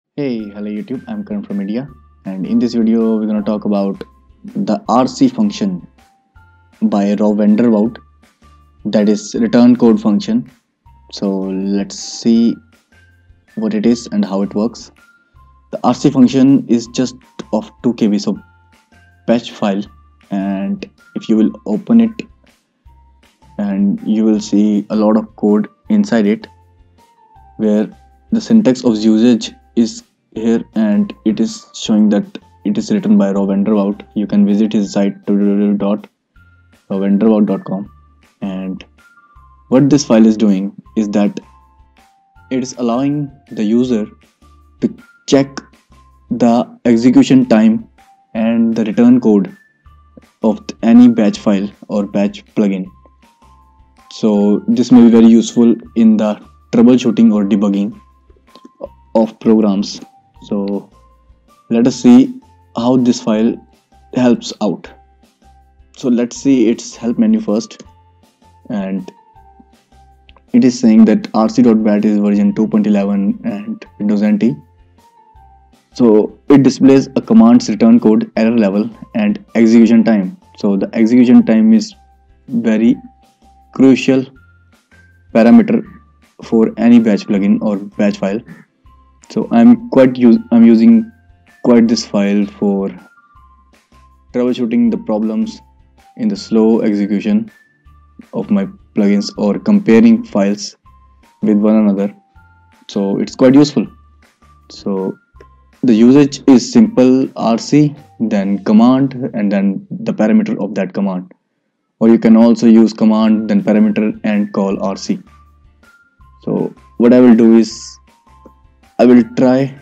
Hey, hello YouTube, I'm Karan from India, and in this video we're gonna talk about the RC function by Rob Vandervoort, that is return code function. So let's see what it is and how it works. The RC function is just of 2 KB of batch file, and if you will open it and you will see a lot of code inside it where the syntax of usage is here and it is showing that it is written by Rob Vandervoort. You can visit his site www.robvandervoort.com, and what this file is doing is that it is allowing the user to check the execution time and the return code of any batch file or batch plugin. So this may be very useful in the troubleshooting or debugging of programs. So let us see how this file helps out. So let's see its help menu first, and it is saying that rc.bat is version 2.11 and Windows NT. So it displays a command's return code, error level, and execution time. So the execution time is very crucial parameter for any batch plugin or batch file. So I'm using quite this file for troubleshooting the problems in the slow execution of my plugins or comparing files with one another. So it's quite useful. So the usage is simple: rc, then command, and then the parameter of that command. Or you can also use command, then parameter, and call rc. So what I will do is I will try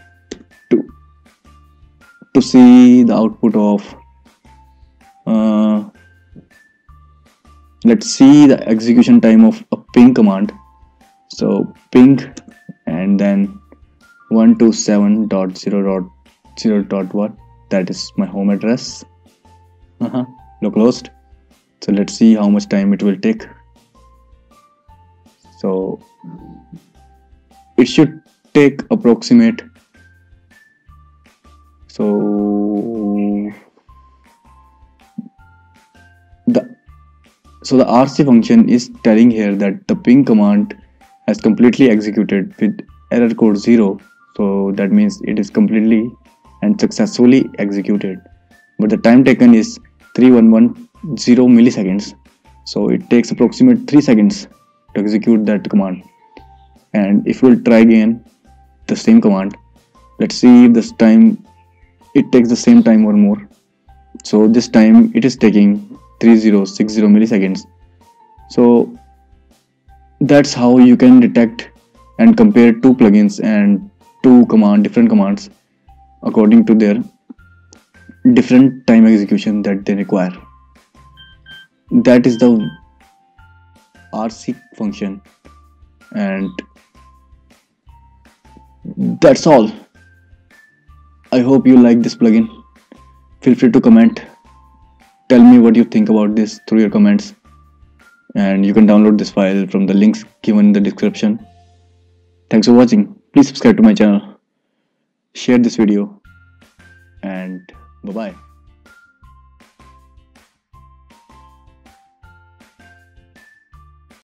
to see the output of let's see the execution time of a ping command. So ping and then 127.0.0.1, that is my home address, localhost. So let's see how much time it will take. So it should take approximate, so the rc function is telling here that the ping command has completely executed with error code 0. So that means it is completely and successfully executed, but the time taken is 3110 milliseconds. So it takes approximate 3 seconds to execute that command. And if we'll try again the same command, let's see if this time it takes the same time or more. So this time it is taking 3060 milliseconds. So that's how you can detect and compare two plugins and different commands according to their different time execution that they require. That is the rc function, and that's all. I hope you like this plugin. Feel free to comment. Tell me what you think about this through your comments, and you can download this file from the links given in the description. Thanks for watching. Please subscribe to my channel, share this video, and bye bye.